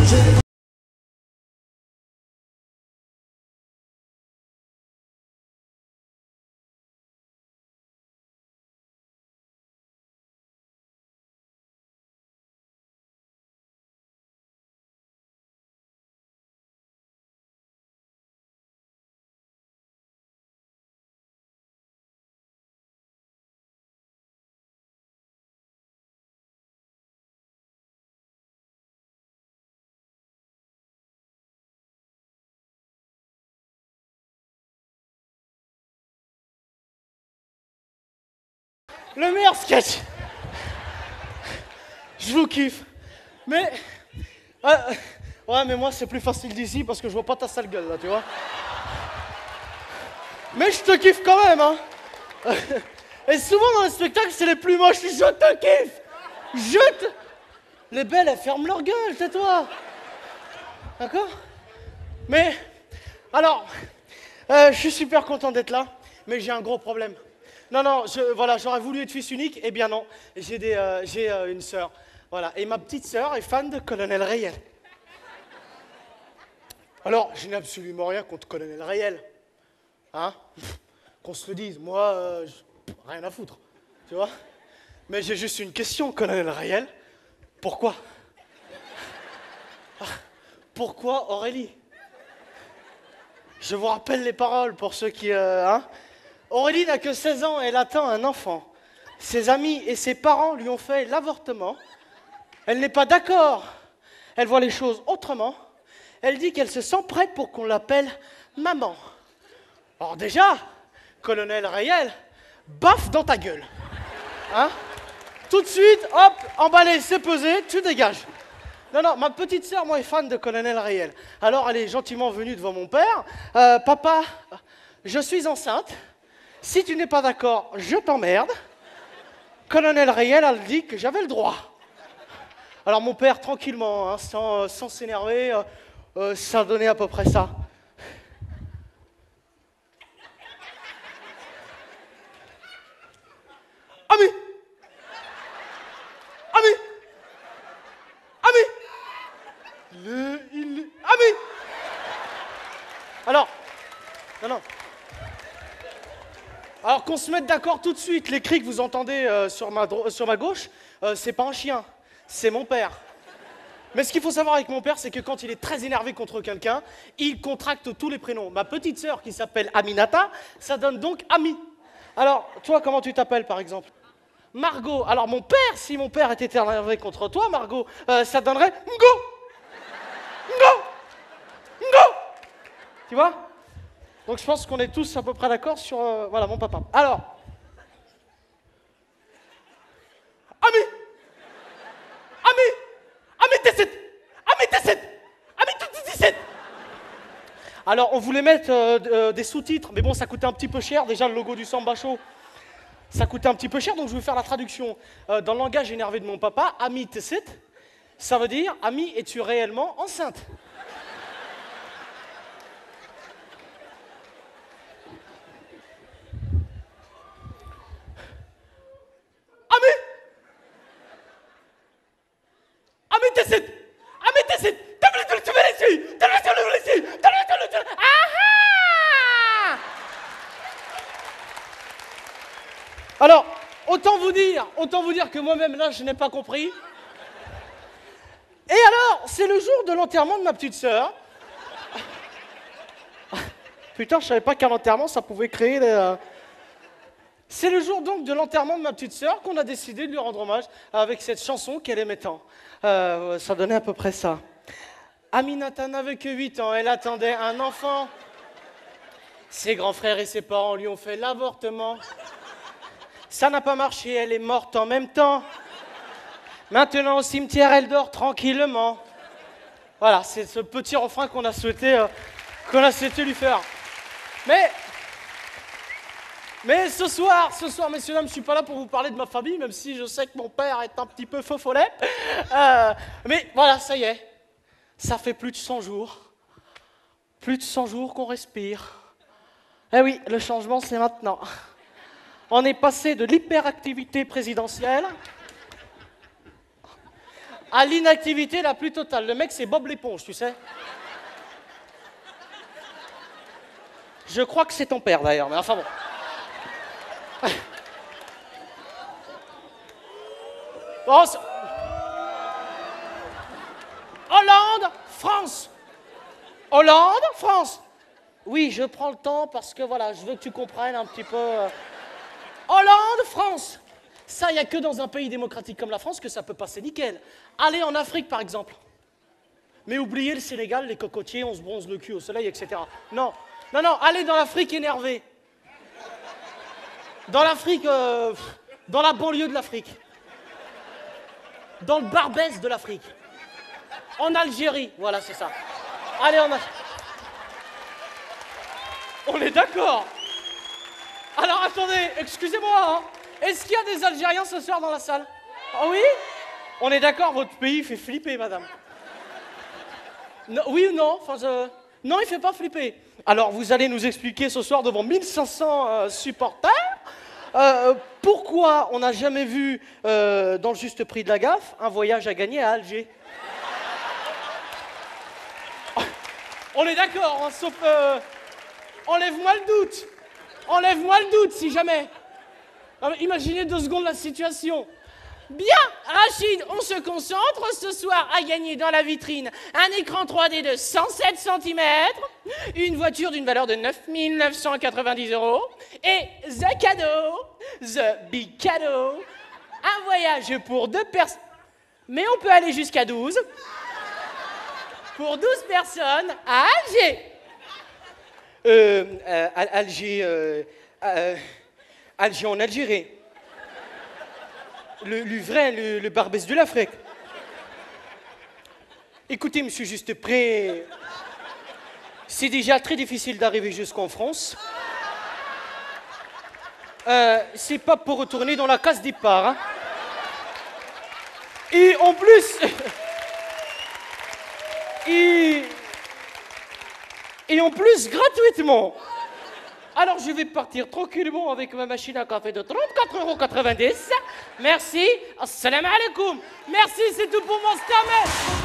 Le meilleur sketch. Je vous kiffe. Mais... ouais, mais moi, c'est plus facile d'ici parce que je vois pas ta sale gueule, là, tu vois. Mais je te kiffe quand même, hein. Et souvent, dans les spectacles, c'est les plus moches. Je te kiffe. Les belles, elles ferment leur gueule, tais-toi. D'accord? Mais... Alors... je suis super content d'être là, mais j'ai un gros problème. Non, voilà, j'aurais voulu être fils unique, eh bien non, j'ai une sœur. Voilà, et ma petite sœur est fan de Colonel Reyel. Alors, je n'ai absolument rien contre Colonel Reyel. Hein? Qu'on se le dise, moi, rien à foutre, tu vois? Mais j'ai juste une question, Colonel Reyel. Pourquoi? Pourquoi Aurélie? Je vous rappelle les paroles pour ceux qui... Aurélie n'a que 16 ans, elle attend un enfant. Ses amis et ses parents lui ont fait l'avortement. Elle n'est pas d'accord. Elle voit les choses autrement. Elle dit qu'elle se sent prête pour qu'on l'appelle maman. Alors déjà, Colonel Reyel, baffe dans ta gueule. Hein? Tout de suite, hop, emballé, c'est pesé, tu dégages. Non, ma petite sœur, moi, est fan de Colonel Reyel. Alors, elle est gentiment venue devant mon père. Papa, je suis enceinte. Si tu n'es pas d'accord, je t'emmerde. Colonel Reyel a dit que j'avais le droit. Alors mon père, tranquillement, hein, sans s'énerver, ça donnait à peu près ça. Ami! Ami! Alors, non. Alors qu'on se mette d'accord tout de suite, les cris que vous entendez sur ma gauche, c'est pas un chien, c'est mon père. Mais ce qu'il faut savoir avec mon père, c'est que quand il est très énervé contre quelqu'un, il contracte tous les prénoms. Ma petite sœur, qui s'appelle Aminata, ça donne donc Ami. Alors, toi, comment tu t'appelles, par exemple? Margot. Alors, mon père, si mon père était énervé contre toi, Margot, ça donnerait Ngo. Tu vois? Donc, je pense qu'on est tous à peu près d'accord sur, voilà, mon papa. Alors, Ami, Tessit, Ami 17. Alors, on voulait mettre des sous-titres, mais bon, ça coûtait un petit peu cher. Déjà, le logo du Samba Show, ça coûtait un petit peu cher, donc je vais faire la traduction. Dans le langage énervé de mon papa, Ami Tessit, ça veut dire, Ami, es-tu réellement enceinte? Ami Tessit, Alors, autant vous dire que moi-même, là, je n'ai pas compris. Et alors, c'est le jour de l'enterrement de ma petite sœur. Putain, je savais pas qu'un enterrement, ça pouvait créer des... C'est le jour donc de l'enterrement de ma petite sœur qu'on a décidé de lui rendre hommage avec cette chanson qu'elle aimait tant. Ça donnait à peu près ça. Aminata n'avait que 8 ans, elle attendait un enfant. Ses grands frères et ses parents lui ont fait l'avortement. Ça n'a pas marché, elle est morte en même temps. Maintenant au cimetière, elle dort tranquillement. Voilà, c'est ce petit refrain qu'on a souhaité lui faire. Mais ce soir, messieurs, dames, je ne suis pas là pour vous parler de ma famille, même si je sais que mon père est un petit peu faux follet. Mais voilà, ça y est. Ça fait plus de 100 jours. Plus de 100 jours qu'on respire. Eh oui, le changement, c'est maintenant. On est passé de l'hyperactivité présidentielle à l'inactivité la plus totale. Le mec, c'est Bob l'éponge, tu sais. Je crois que c'est ton père, d'ailleurs, mais enfin bon. Bon, Hollande, France. Hollande, France. Oui, je prends le temps parce que voilà, je veux que tu comprennes un petit peu. Hollande, France. Ça, il n'y a que dans un pays démocratique comme la France que ça peut passer nickel. Allez en Afrique, par exemple. Mais oubliez le Sénégal, les cocotiers, on se bronze le cul au soleil, etc. Non, non, non, allez dans l'Afrique énervée. Dans l'Afrique, dans la banlieue de l'Afrique. Dans le Barbès de l'Afrique. En Algérie, voilà, c'est ça. Allez, on est d'accord. Alors, attendez, excusez-moi, hein. Est-ce qu'il y a des Algériens ce soir dans la salle? Ah oui? On est d'accord, votre pays fait flipper, madame. Non, oui ou non? Enfin, non, il fait pas flipper. Alors, vous allez nous expliquer ce soir devant 1500 supporters pourquoi on n'a jamais vu, dans le juste prix de la gaffe, un voyage à gagner à Alger. On est d'accord, hein, sauf... enlève-moi le doute. Enlève-moi le doute, si jamais. Non, mais imaginez 2 secondes la situation. Bien, Rachid, on se concentre ce soir à gagner dans la vitrine un écran 3D de 107 cm, une voiture d'une valeur de 9 990 € et the cadeau, the big cadeau, un voyage pour 2 personnes, mais on peut aller jusqu'à 12, pour 12 personnes à Alger. Alger en Algérie. Le Barbès de l'Afrique. Écoutez, monsieur Juste Près, c'est déjà très difficile d'arriver jusqu'en France. C'est pas pour retourner dans la case départ. Hein. Et en plus... et en plus, gratuitement. Alors, je vais partir tranquillement avec ma machine à café de 34,90 €. Merci. Assalamu alaikum. Merci, c'est tout pour mon stammer.